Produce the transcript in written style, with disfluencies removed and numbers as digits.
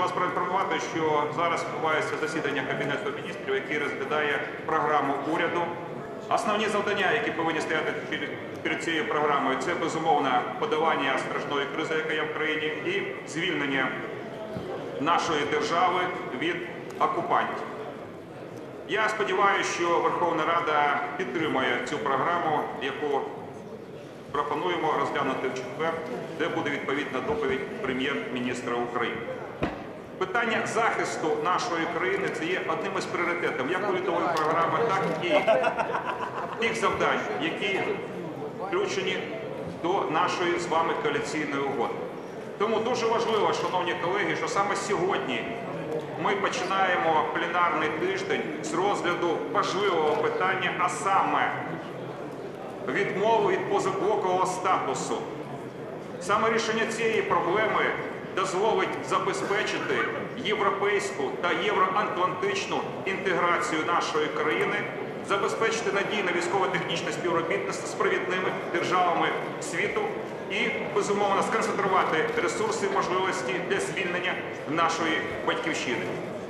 хочу вас проінформувати, що зараз відбувається засідання Кабінету міністрів, який розглядає програму уряду. Основні завдання, які повинні стояти перед цією програмою, це, безумовно, подолання страшної кризи, яка є в країні, і звільнення нашої держави від окупантів. Я сподіваюся, що Верховна Рада підтримує цю програму, яку пропонуємо розглянути в четвер, де буде відповідна доповідь прем'єр-міністра України. Питання захисту нашої країни – це є одним із пріоритетів як урядової програми, так і тих завдань, які включені до нашої з вами коаліційної угоди. Тому дуже важливо, шановні колеги, що саме сьогодні ми починаємо пленарний тиждень з розгляду важливого питання, а саме відмови від позаблокового статусу. Саме рішення цієї проблеми дозволить забезпечити європейську та євроатлантичну інтеграцію нашої країни, забезпечити надійне військово-технічне співробітництво з провідними державами світу і, безумовно, сконцентрувати ресурси і можливості для звільнення нашої батьківщини.